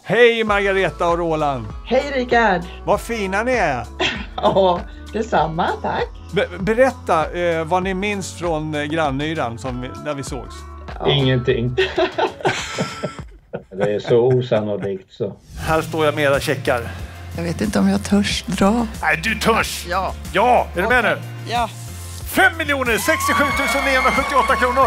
Hej Margareta och Roland. Hej Rickard. Vad fina ni är. Ja, detsamma, tack. Berätta vad ni minns från Grannyran när vi sågs. Ja. Ingenting. Det är så osannolikt så. Här står jag med era checkar. Jag vet inte om jag törs dra. Nej, du törs! Ja. Ja, är du med nu? Ja. 5 67 978 kronor.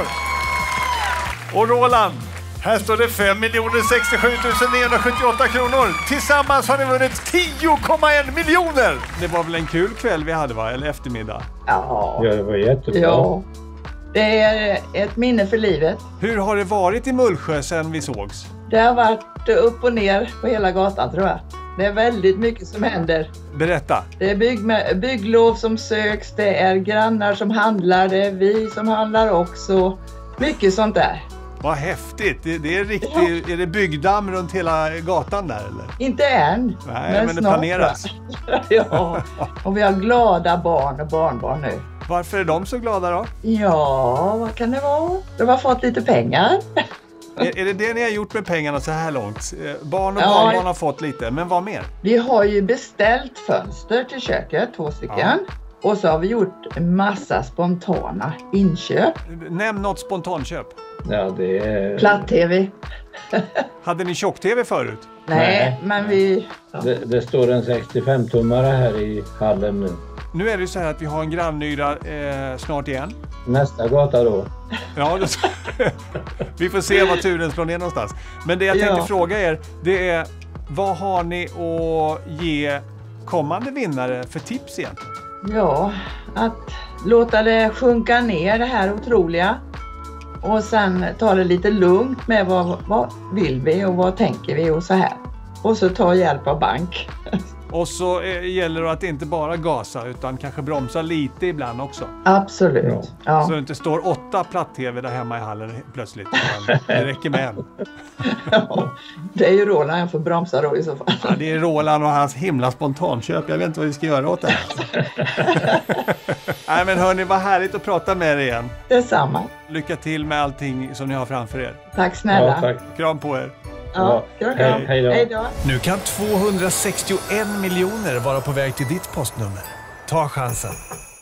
Och Roland, här står det 5 67 978 kronor. Tillsammans har ni vunnit 10,1 miljoner. Det var väl en kul kväll vi hade, va? Eller eftermiddag? Ja, det var jättebra. Ja. Det är ett minne för livet. Hur har det varit i Mullsjö sedan vi sågs? Det har varit upp och ner på hela gatan, tror jag. Det är väldigt mycket som händer. Berätta. Det är bygglov som söks, det är grannar som handlar, det är vi som handlar också. Mycket sånt där. Vad häftigt. Det är riktigt. Ja. Är det byggdamm runt hela gatan där eller? Inte än. Nej, men det planeras. Ja, och vi har glada barn och barnbarn nu. Varför är de så glada då? Ja, vad kan det vara? De har fått lite pengar. Är det det ni har gjort med pengarna så här långt? Barn och barnbarn har fått lite, men vad mer? Vi har ju beställt fönster till köket, 2 stycken. Ja. Och så har vi gjort en massa spontana inköp. Nämn något spontanköp. Ja, det är... Platt-tv. Hade ni tjock-tv förut? Nej, men vi... Ja. Det står en 65-tummare här i hallen nu. Nu är det så här att vi har en grannnyra snart igen. Nästa gata då? Ja, vi får se vad turen slår ner någonstans. Men det jag tänkte fråga er, det är vad har ni att ge kommande vinnare för tips egentligen? Ja, att låta det sjunka ner det här otroliga. Och sen ta det lite lugnt med vad vill vi och vad tänker vi och så här. Och så ta hjälp av bank. Och så gäller det att inte bara gasa utan kanske bromsa lite ibland också. Absolut. Ja. Så det inte står 8 platt-tv där hemma i hallen plötsligt. Det räcker med en. Ja, det är ju Roland jag får bromsa då i så fall. Ja, det är Roland och hans himla spontanköp. Jag vet inte vad vi ska göra åt det här. Nej men hörni, vad härligt att prata med er igen. Detsamma. Lycka till med allting som ni har framför er. Tack snälla. Ja, tack. Kram på er. Ja, hej då. Nu kan 261 miljoner vara på väg till ditt postnummer. Ta chansen.